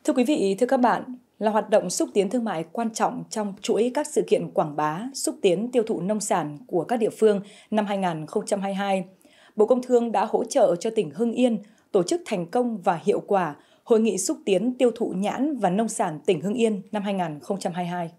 Thưa quý vị, thưa các bạn, là hoạt động xúc tiến thương mại quan trọng trong chuỗi các sự kiện quảng bá, xúc tiến tiêu thụ nông sản của các địa phương năm 2022. Bộ Công Thương đã hỗ trợ cho tỉnh Hưng Yên tổ chức thành công và hiệu quả Hội nghị xúc tiến tiêu thụ nhãn và nông sản tỉnh Hưng Yên năm 2022.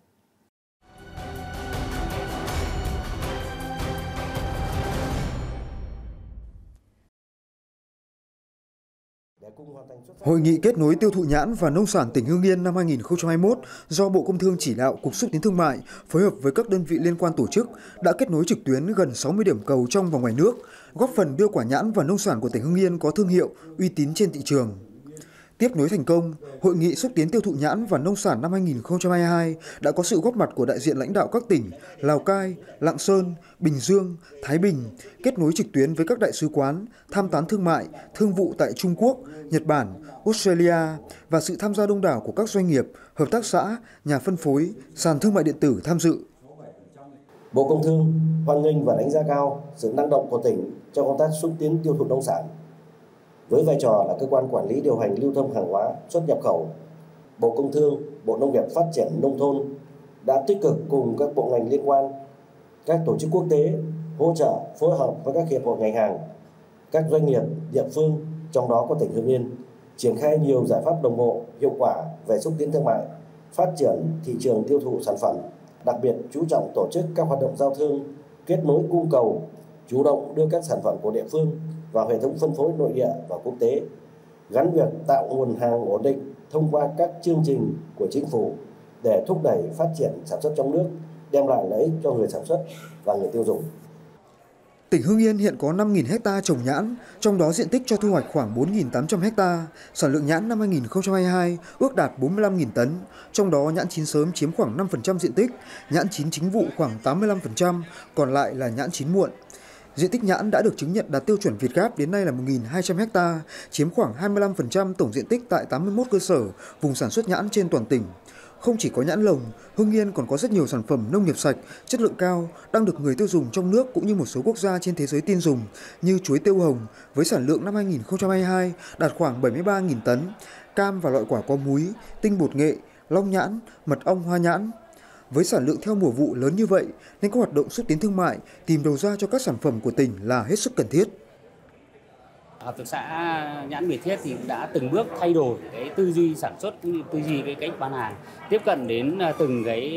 Hội nghị kết nối tiêu thụ nhãn và nông sản tỉnh Hưng Yên năm 2021 do Bộ Công Thương chỉ đạo Cục Xúc tiến Thương mại phối hợp với các đơn vị liên quan tổ chức đã kết nối trực tuyến gần 60 điểm cầu trong và ngoài nước, góp phần đưa quả nhãn và nông sản của tỉnh Hưng Yên có thương hiệu, uy tín trên thị trường. Tiếp nối thành công, Hội nghị xúc tiến tiêu thụ nhãn và nông sản năm 2022 đã có sự góp mặt của đại diện lãnh đạo các tỉnh Lào Cai, Lạng Sơn, Bình Dương, Thái Bình, kết nối trực tuyến với các đại sứ quán, tham tán thương mại, thương vụ tại Trung Quốc, Nhật Bản, Australia và sự tham gia đông đảo của các doanh nghiệp, hợp tác xã, nhà phân phối, sàn thương mại điện tử tham dự. Bộ Công Thương hoan nghênh và đánh giá cao sự năng động của tỉnh trong công tác xúc tiến tiêu thụ nông sản. Với vai trò là cơ quan quản lý điều hành lưu thông hàng hóa xuất nhập khẩu, Bộ Công Thương, Bộ Nông nghiệp Phát triển Nông thôn đã tích cực cùng các bộ ngành liên quan, các tổ chức quốc tế hỗ trợ phối hợp với các hiệp hội ngành hàng, các doanh nghiệp địa phương, trong đó có tỉnh Hưng Yên, triển khai nhiều giải pháp đồng bộ, hiệu quả về xúc tiến thương mại, phát triển thị trường tiêu thụ sản phẩm, đặc biệt chú trọng tổ chức các hoạt động giao thương, kết nối cung cầu, chủ động đưa các sản phẩm của địa phương vào hệ thống phân phối nội địa và quốc tế, gắn việc tạo nguồn hàng ổn định thông qua các chương trình của chính phủ để thúc đẩy phát triển sản xuất trong nước, đem lại lợi ích cho người sản xuất và người tiêu dùng. Tỉnh Hưng Yên hiện có 5.000 ha trồng nhãn, trong đó diện tích cho thu hoạch khoảng 4.800 ha. Sản lượng nhãn năm 2022 ước đạt 45.000 tấn, trong đó nhãn chín sớm chiếm khoảng 5% diện tích, nhãn chín chính vụ khoảng 85%, còn lại là nhãn chín muộn. Diện tích nhãn đã được chứng nhận đạt tiêu chuẩn Việt Gap đến nay là 1.200 ha, chiếm khoảng 25% tổng diện tích tại 81 cơ sở, vùng sản xuất nhãn trên toàn tỉnh. Không chỉ có nhãn lồng, Hưng Yên còn có rất nhiều sản phẩm nông nghiệp sạch, chất lượng cao đang được người tiêu dùng trong nước cũng như một số quốc gia trên thế giới tin dùng như chuối tiêu hồng với sản lượng năm 2022 đạt khoảng 73.000 tấn, cam và loại quả có múi, tinh bột nghệ, long nhãn, mật ong hoa nhãn. Với sản lượng theo mùa vụ lớn như vậy nên các hoạt động xúc tiến thương mại tìm đầu ra cho các sản phẩm của tỉnh là hết sức cần thiết. Hợp tác xã nhãn Việt Thiết thì đã từng bước thay đổi cái tư duy sản xuất, tư duy cái cách bán hàng, tiếp cận đến từng cái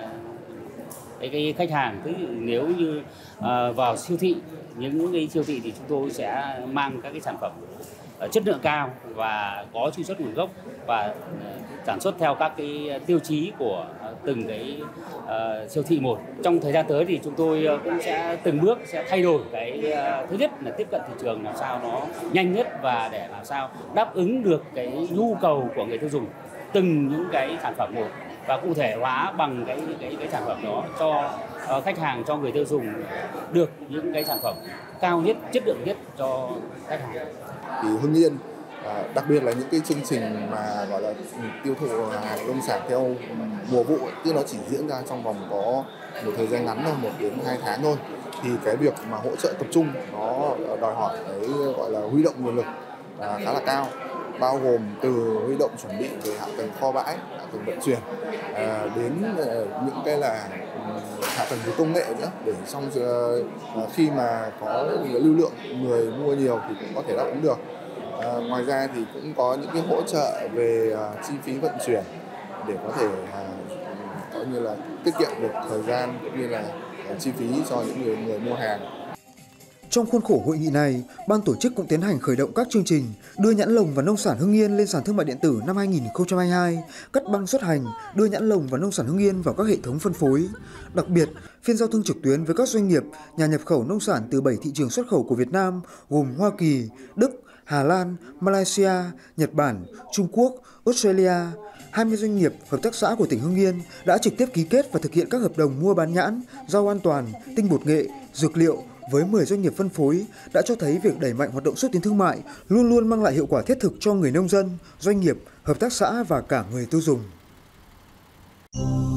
khách hàng. Tức nếu như vào siêu thị, những cái siêu thị thì chúng tôi sẽ mang các cái sản phẩm chất lượng cao và có truy xuất nguồn gốc và sản xuất theo các cái tiêu chí của từng cái siêu thị một. Trong thời gian tới thì chúng tôi cũng sẽ từng bước sẽ thay đổi cái thứ nhất là tiếp cận thị trường làm sao nó nhanh nhất và để làm sao đáp ứng được cái nhu cầu của người tiêu dùng từng những cái sản phẩm một và cụ thể hóa bằng cái sản phẩm đó cho khách hàng, cho người tiêu dùng được những cái sản phẩm cao nhất, chất lượng nhất cho khách hàng. Thì Hưng Yên đặc biệt là những cái chương trình mà gọi là tiêu thụ hàng nông sản theo mùa vụ tức nó chỉ diễn ra trong vòng có một thời gian ngắn thôi, 1 đến 2 tháng thôi, thì cái việc mà hỗ trợ tập trung nó đòi hỏi cái gọi là huy động nguồn lực khá là cao, bao gồm từ huy động chuẩn bị về hạ tầng kho bãi, hạ tầng vận chuyển đến những cái là hạ tầng về công nghệ nữa, để xong khi mà có lưu lượng người mua nhiều thì cũng có thể đáp ứng được. Ngoài ra thì cũng có những cái hỗ trợ về chi phí vận chuyển để có thể coi như là tiết kiệm được thời gian cũng như là chi phí cho những người mua hàng. Trong khuôn khổ hội nghị này, ban tổ chức cũng tiến hành khởi động các chương trình đưa nhãn lồng và nông sản Hưng Yên lên sàn thương mại điện tử năm 2022, cắt băng xuất hành, đưa nhãn lồng và nông sản Hưng Yên vào các hệ thống phân phối. Đặc biệt, phiên giao thương trực tuyến với các doanh nghiệp, nhà nhập khẩu nông sản từ 7 thị trường xuất khẩu của Việt Nam gồm Hoa Kỳ, Đức, Hà Lan, Malaysia, Nhật Bản, Trung Quốc, Australia. 20 doanh nghiệp, hợp tác xã của tỉnh Hưng Yên đã trực tiếp ký kết và thực hiện các hợp đồng mua bán nhãn, rau an toàn, tinh bột nghệ, dược liệu với 10 doanh nghiệp phân phối đã cho thấy việc đẩy mạnh hoạt động xúc tiến thương mại luôn luôn mang lại hiệu quả thiết thực cho người nông dân, doanh nghiệp, hợp tác xã và cả người tiêu dùng.